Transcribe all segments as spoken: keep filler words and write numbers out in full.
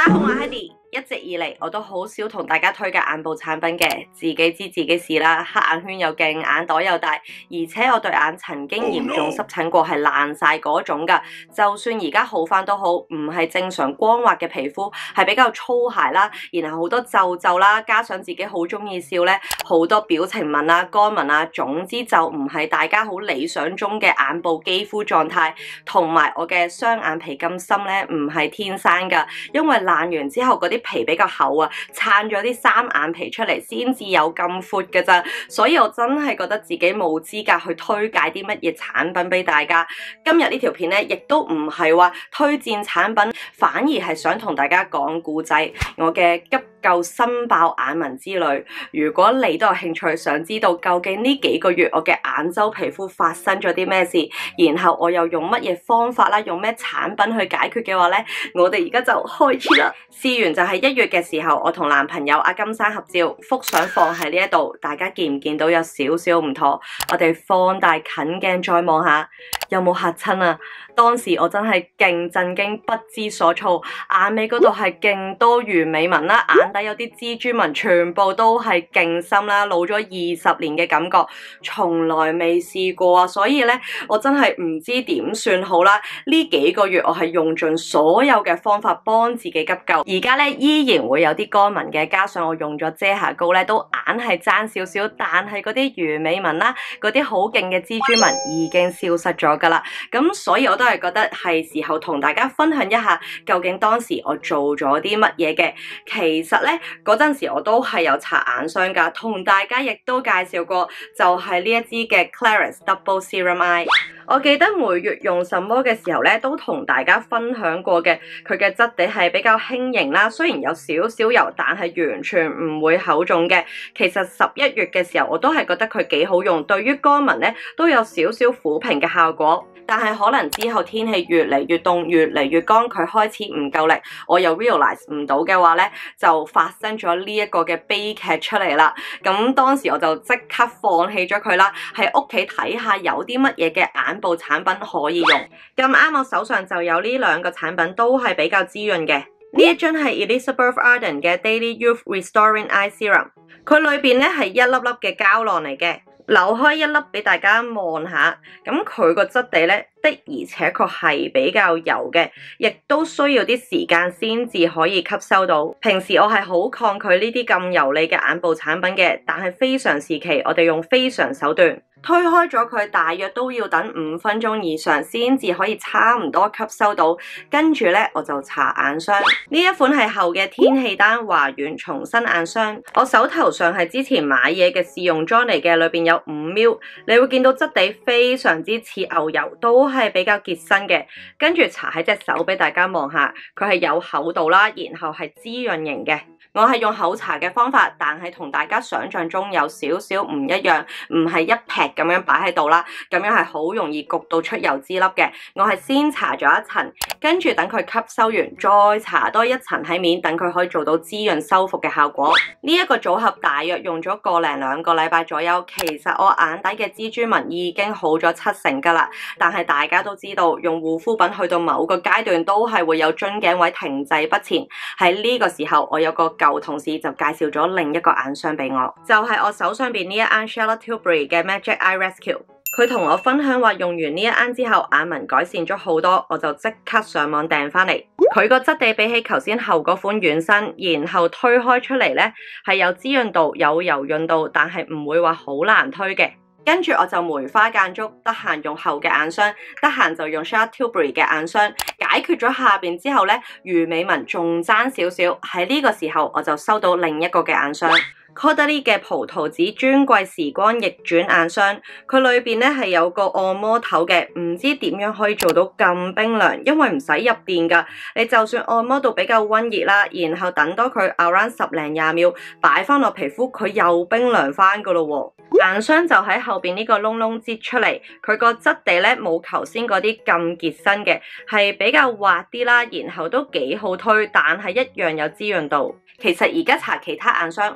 大家好，我係 Hedy。一直以嚟我都好少同大家推介眼部產品嘅，自己知自己事啦。黑眼圈又勁，眼袋又大，而且我對眼曾經嚴重濕疹過，係爛晒嗰種噶。就算而家好翻都好，唔係正常光滑嘅皮膚，係比較粗糙啦，然後好多皺皺啦，加上自己好中意笑咧，好多表情紋啊、乾紋啊，總之就唔係大家好理想中嘅眼部肌膚狀態。同埋我嘅雙眼皮咁深咧，唔係天生噶，因為爛完之後嗰啲皮比較厚啊，撐咗啲三眼皮出嚟先至有咁闊㗎咋，所以我真係覺得自己冇資格去推介啲乜嘢產品俾大家。今日呢條片咧，亦都唔係話推薦產品，反而係想同大家講故仔，我嘅急救新爆眼紋之旅。如果你都有興趣想知道究竟呢幾個月我嘅眼周皮膚發生咗啲咩事，然後我又用乜嘢方法啦，用咩產品去解決嘅話咧，我哋而家就開始啦。試完就係一月嘅時候，我同男朋友阿金生合照，幅相放喺呢一度，大家見唔見到有少少唔妥？我哋放大近鏡再望下，有冇嚇親啊？當時我真係勁震驚，不知所措，眼尾嗰度係勁多魚尾紋啦，眼底有啲蜘蛛紋，全部都係勁深啦，老咗二十年嘅感覺，從來未試過啊！所以咧，我真係唔知點算好啦。呢幾個月我係用盡所有嘅方法幫自己急救，而家咧依然會有啲乾紋嘅，加上我用咗遮瑕膏咧，都硬係爭少少，但係嗰啲魚尾紋啦，嗰啲好勁嘅蜘蛛紋已經消失咗噶啦。咁所以我都係覺得係時候同大家分享一下，究竟當時我做咗啲乜嘢嘅。其實咧嗰陣時我都係有搽眼霜噶，同大家亦都介紹過，就係呢一支嘅 Clarins Double Serum Eye。我記得每月用什麼嘅時候咧，都同大家分享過嘅，佢嘅質地係比較輕盈啦，雖然有少少油，但係完全唔會厚重嘅。其實十一月嘅時候，我都係覺得佢幾好用，對於乾紋咧都有少少撫平嘅效果。但係可能之後天氣越嚟越凍，越嚟越乾，佢開始唔夠力，我又 realize 唔到嘅話咧，就發生咗呢一個嘅悲劇出嚟啦。咁當時我就即刻放棄咗佢啦，喺屋企睇下有啲乜嘢嘅眼部產品可以用。咁啱我手上就有呢兩個產品，都係比較滋潤嘅。呢一樽係 Elizabeth Arden 嘅 Daily Youth Restoring Eye Serum， 佢裏邊咧係一粒粒嘅膠囊嚟嘅。扭開一粒俾大家望下，咁佢個質地咧的而且確係比較油嘅，亦都需要啲時間先至可以吸收到。平時我係好抗拒呢啲咁油膩嘅眼部產品嘅，但係非常時期我哋用非常手段。推開咗佢，大約都要等五分鐘以上先至可以差唔多吸收到。跟住咧，我就搽眼霜。呢一款係厚嘅天氣丹華潤重生眼霜。我手頭上係之前買嘢嘅試用裝嚟嘅，裏邊有五 ml， 你會見到質地非常之似牛油，都係比較結身嘅。跟住搽喺隻手俾大家望下，佢係有厚度啦，然後係滋潤型嘅。我係用口搽嘅方法，但係同大家想象中有少少唔一樣，唔係一劈咁樣擺喺度啦，咁樣係好容易焗到出油脂粒嘅。我係先搽咗一層，跟住等佢吸收完，再搽多一層喺面，等佢可以做到滋潤修復嘅效果。呢一個組合大約用咗個零兩個禮拜左右，其實我眼底嘅蜘蛛紋已經好咗七成噶啦。但係大家都知道，用護膚品去到某個階段都係會有樽頸位停滯不前。喺呢個時候，我有個舊同事就介紹咗另一個眼霜俾我，就係、是、我手上邊呢一間 Charlotte Tilbury 嘅 Magic Eye Rescue。佢同我分享話，用完呢一間之後眼紋改善咗好多，我就即刻上網訂翻嚟。佢個質地比起頭先後嗰款軟身，然後推開出嚟咧係有滋潤度、有柔潤度，但係唔會話好難推嘅。跟住我就梅花間竹，得閒用厚嘅眼霜，得閒就用 Charlotte Tilbury 嘅眼霜，解決咗下邊之後咧，魚尾紋仲爭少少。喺呢個時候，我就收到另一個嘅眼霜。Caudalie 嘅葡萄籽專櫃時光逆轉眼霜，佢裏邊咧係有個按摩頭嘅，唔知點樣可以做到咁冰涼，因為唔使入電噶，你就算按摩到比較溫熱啦，然後等多佢 around 十零廿秒，擺翻落皮膚，佢又冰涼翻噶咯喎。眼霜就喺後邊呢個窿窿擠出嚟，佢個質地咧冇頭先嗰啲咁結身嘅，係比較滑啲啦，然後都幾好推，但係一樣有滋潤度。其實而家搽其他眼霜，我好多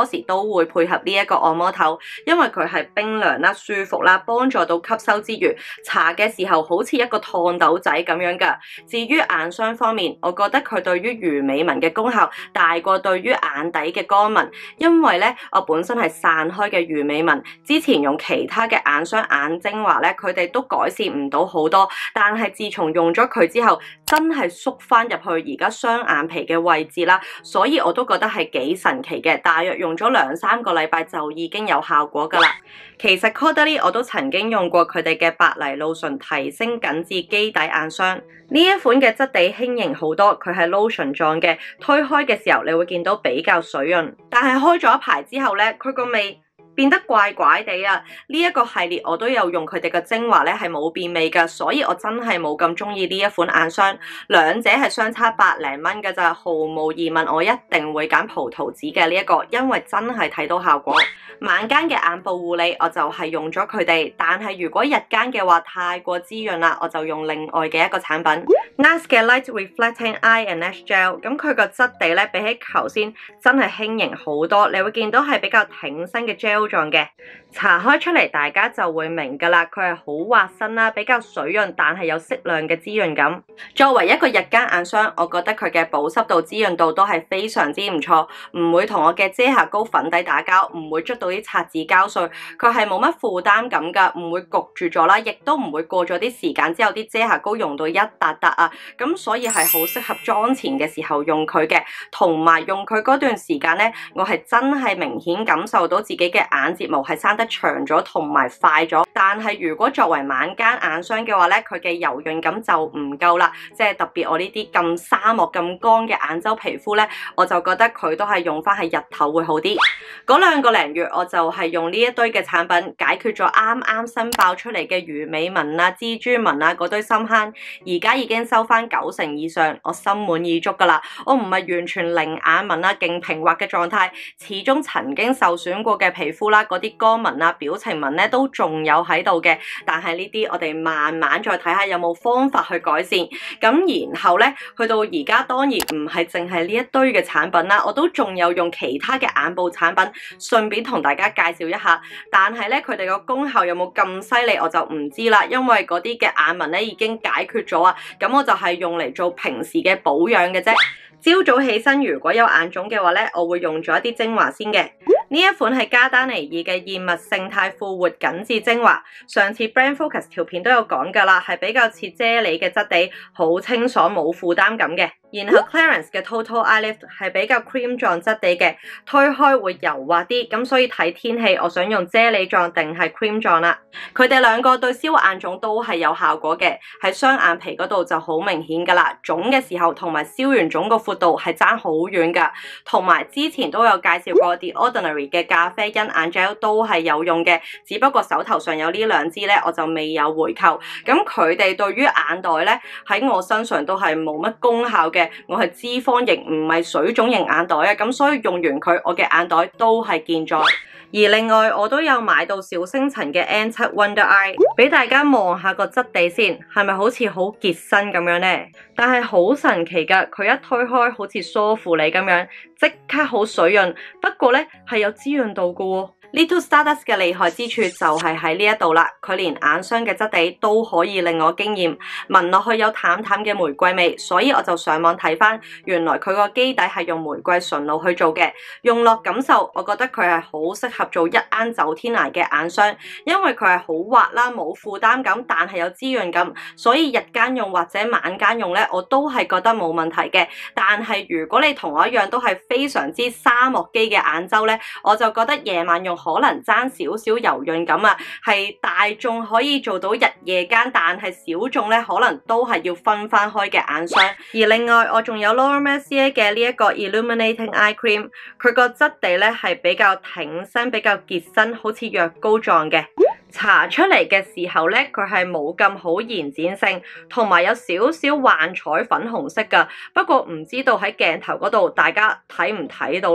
多時都會配合呢一個按摩頭，因為佢係冰涼啦、舒服啦，幫助到吸收之餘，搽嘅時候好似一個燙斗仔咁樣噶。至於眼霜方面，我覺得佢對於魚尾紋嘅功效大過對於眼底嘅乾紋，因為咧我本身係散開嘅魚尾紋，之前用其他嘅眼霜、眼精華咧，佢哋都改善唔到好多，但係自從用咗佢之後，真係縮翻入去而家雙眼皮嘅位置啦，所以我都覺得係幾神奇嘅，大約用咗兩三個禮拜就已經有效果噶啦。其實 Caudalie 我都曾經用過佢哋嘅白泥露唇提升緊緻基底眼霜，呢一款嘅質地輕盈好多，佢係 lotion 狀嘅，推開嘅時候你會見到比較水潤，但係開咗一排之後咧，佢個味變得怪怪地啊！呢一個系列我都有用佢哋嘅精華咧，係冇變味噶，所以我真係冇咁中意呢一款眼霜。兩者係相差百零蚊噶咋，毫無疑問我一定會揀葡萄籽嘅呢一個，因為真係睇到效果。晚間嘅眼部護理我就係用咗佢哋，但係如果日間嘅話太過滋潤啦，我就用另外嘅一個產品 N A R S 嘅 Light Reflecting Eye and Lash Gel。咁佢個質地咧比起頭先真係輕盈好多，你會見到係比較挺身嘅 gel 狀嘅，搽開出嚟大家就會明噶啦，佢係好滑身啦，比較水潤，但係有適量嘅滋潤感。作為一個日間眼霜，我覺得佢嘅保濕度、滋潤度都係非常之唔錯，唔會同我嘅遮瑕膏粉底打交，唔會捽到啲擦紙膠碎，佢係冇乜負擔感噶，唔會焗住咗啦，亦都唔會過咗啲時間之後啲遮瑕膏溶到一笪笪啊，咁所以係好適合妝前嘅時候用佢嘅，同埋用佢嗰段時間咧，我係真係明顯感受到自己嘅眼睫毛係生得長咗同埋快咗。但係如果作為晚間眼霜嘅話咧，佢嘅柔潤感就唔夠啦，即係特別我呢啲咁沙漠咁乾嘅眼周皮膚咧，我就覺得佢都係用翻喺日頭會好啲。嗰兩個零月我就係用呢一堆嘅產品解決咗啱啱新爆出嚟嘅魚尾紋啊、蜘蛛紋啊嗰堆深坑，而家已經收翻九成以上，我心滿意足噶啦。我唔係完全零眼紋啊、勁平滑嘅狀態，始終曾經受損過嘅皮膚啦，嗰啲乾紋啊、表情紋咧都仲有喺度嘅。但係呢啲我哋慢慢再睇下有冇方法去改善。咁然後咧，去到而家當然唔係淨係呢一堆嘅產品啦，我都仲有用其他嘅眼部產品，順便同大家介紹一下。但係咧，佢哋個功效有冇咁犀利我就唔知啦，因為嗰啲嘅眼紋咧已經解決咗啊。咁我就係用嚟做平時嘅保養嘅啫。朝早起身如果有眼腫嘅話咧，我會用咗一啲精華先嘅。呢一款係加丹尼爾嘅燕麥勝肽復活緊緻精華，上次 Brand Focus 條片都有講噶啦，係比較似啫喱嘅質地，好清爽冇負擔感嘅。然後 Clarins 嘅 Total Eye Lift 係比較 cream 狀質地嘅，推開會柔滑啲，咁所以睇天氣我想用啫喱狀定係 cream 狀啦。佢哋兩個對消眼腫都係有效果嘅，喺雙眼皮嗰度就好明顯噶啦，腫嘅時候同埋消完腫個闊度係爭好遠噶。同埋之前都有介紹過 The Ordinary 嘅咖啡因眼 gel 都係有用嘅，只不過手頭上有呢兩支咧，我就未有回購。咁佢哋對於眼袋咧喺我身上都係冇乜功效嘅。我係脂肪型唔係水腫型眼袋啊，咁所以用完佢我嘅眼袋都係健在。而另外我都有買到小星塵嘅 N 七 Wonder Eye 俾大家望下個質地先，係咪好似好結身咁樣呢？但係好神奇噶，佢一推開好似梳乎你咁樣，即刻好水潤，不過咧係有滋潤度噶喎。Little Stardust 嘅厲害之處就係喺呢一度啦，佢連眼霜嘅質地都可以令我驚豔，聞落去有淡淡嘅玫瑰味，所以我就上網睇翻，原來佢個基底係用玫瑰純露去做嘅，用落感受，我覺得佢係好適合做一罌走天涯嘅眼霜，因為佢係好滑啦，冇負擔感，但係有滋潤感，所以日間用或者晚間用咧，我都係覺得冇問題嘅。但係如果你同我一樣都係非常之沙漠肌嘅眼周咧，我就覺得夜晚用可能爭少少柔潤感啊，係大眾可以做到日夜間，但係小眾咧可能都係要分翻開嘅眼霜。而另外我仲有 Laura Mercier 嘅呢一個 Illuminating Eye Cream， 佢個質地咧係比較挺身，比較結身，好似藥膏狀嘅。搽出嚟嘅時候咧，佢係冇咁好延展性，同埋有少少幻彩粉紅色噶。不過唔知道喺鏡頭嗰度大家睇唔睇到咧？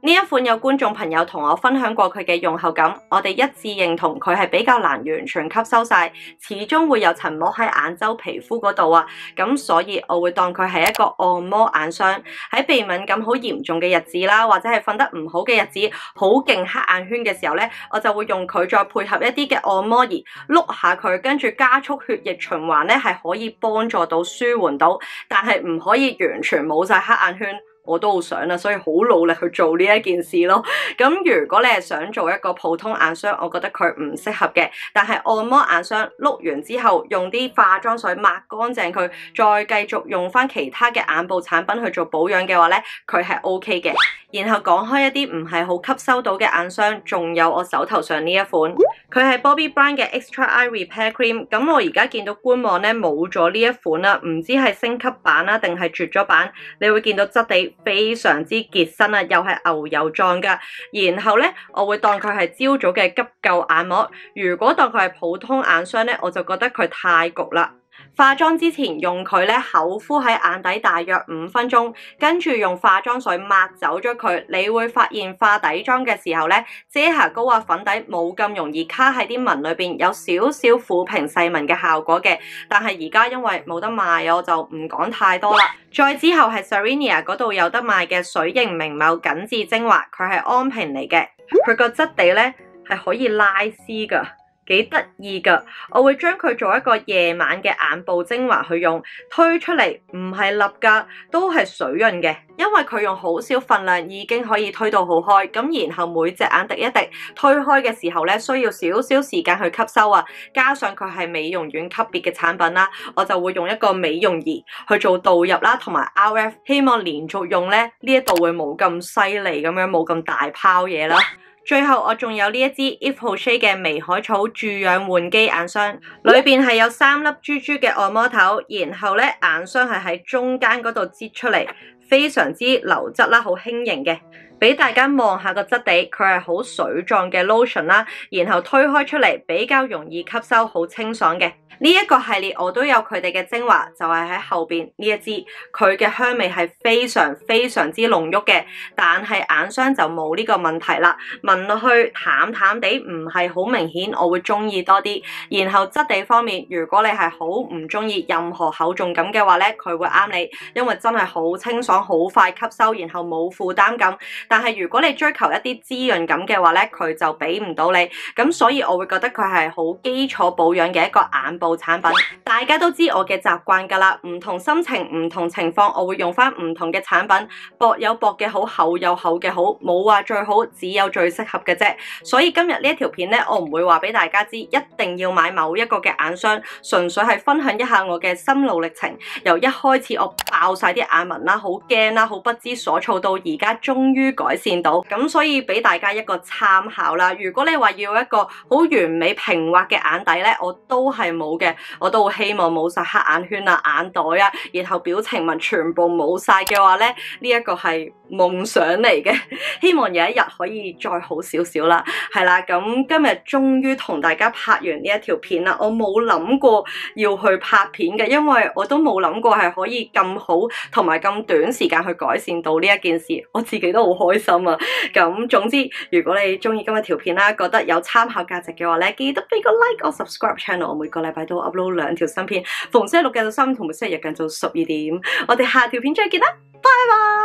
呢一款有觀眾朋友同我分享過佢嘅用後感，我哋一致認同佢係比較難完全吸收晒，始終會有層膜喺眼周皮膚嗰度啊，咁所以我會當佢係一個按摩眼霜，喺鼻敏感好嚴重嘅日子啦，或者係瞓得唔好嘅日子，好勁黑眼圈嘅時候咧，我就會用佢再配合一啲嘅按摩儀碌下佢，跟住加速血液循環咧，係可以幫助到舒緩到，但係唔可以完全冇晒黑眼圈。我都好想啦，所以好努力去做呢一件事咯。咁如果你係想做一個普通眼霜，我覺得佢唔適合嘅。但係按摩眼霜碌完之後，用啲化妝水抹乾淨佢，再繼續用翻其他嘅眼部產品去做保養嘅話咧，佢係 O K 嘅。然後講開一啲唔係好吸收到嘅眼霜，仲有我手頭上呢一款，佢係 Bobbi Brown 嘅 Extra Eye Repair Cream。咁我而家見到官網咧冇咗呢一款啦，唔知係升級版啦定係絕咗版。你會見到質地非常之結身啊，又係牛油狀噶。然後咧，我會當佢係朝早嘅急救眼膜。如果當佢係普通眼霜咧，我就覺得佢太焗啦。化妝之前用佢咧口敷喺眼底大約五分鐘，跟住用化妝水抹走咗佢，你會發現化底妝嘅時候咧，遮瑕膏啊粉底冇咁容易卡喺啲紋裏邊，有少少撫平細紋嘅效果嘅。但係而家因為冇得賣，我就唔講太多啦。再之後係 Sarenia 嗰度有得賣嘅水凝明眸緊緻精華，佢係安瓶嚟嘅，佢個質地咧係可以拉絲噶。幾得意噶，我會將佢做一個夜晚嘅眼部精華去用，推出嚟唔係立噶，都係水潤嘅，因為佢用好少份量已經可以推到好開，咁然後每隻眼滴一滴推開嘅時候咧，需要少少時間去吸收啊，加上佢係美容院級別嘅產品啦，我就會用一個美容儀去做導入啦，同埋 R F， 希望連續用咧呢一度會冇咁犀利咁樣，冇咁大泡嘢啦。最後我仲有呢一支 Yves Rocher 嘅微海草駐氧換肌眼霜，裏邊係有三粒珠珠嘅按摩頭，然後咧眼霜係喺中間嗰度擠出嚟，非常之流質啦，好輕盈嘅。俾大家望下個質地，佢係好水狀嘅 lotion 啦，然後推開出嚟比較容易吸收，好清爽嘅。呢一個系列我都有佢哋嘅精華，就係喺後邊呢一支，佢嘅香味係非常非常之濃郁嘅，但係眼霜就冇呢個問題啦，聞落去淡淡地，唔係好明顯，我會中意多啲。然後質地方面，如果你係好唔中意任何厚重感嘅話咧，佢會啱你，因為真係好清爽，好快吸收，然後冇負擔感。但係如果你追求一啲滋潤感嘅話咧，佢就俾唔到你，咁所以我會覺得佢係好基礎保養嘅一個眼部產品。大家都知我嘅習慣噶啦，唔同心情、唔同情況，我會用翻唔同嘅產品，薄有薄嘅好，厚有厚嘅好，冇話最好，只有最適合嘅啫。所以今日呢一條片咧，我唔會話俾大家知一定要買某一個嘅眼霜，純粹係分享一下我嘅心路歷程。由一開始我爆晒啲眼紋啦，好驚啦，好不知所措，到而家終於改善到，咁所以俾大家一個參考啦。如果你話要一個好完美平滑嘅眼底咧，我都係冇嘅，我都好希望冇晒黑眼圈啊、眼袋啊，然後表情紋全部冇晒嘅話咧，呢一個係夢想嚟嘅。希望有一日可以再好少少啦。係啦，咁今日終於同大家拍完呢一條片啦。我冇諗過要去拍片嘅，因為我都冇諗過係可以咁好同埋咁短時間去改善到呢一件事，我自己都好開心啊。咁總之，如果你中意今日條片啦，覺得有參考價值嘅話咧，記得俾個 like 我 subscribe channel。我每個禮拜都 upload 兩條新片，逢星期六嘅到三同埋星期日嘅到十二點。我哋下條片再見啦，拜拜。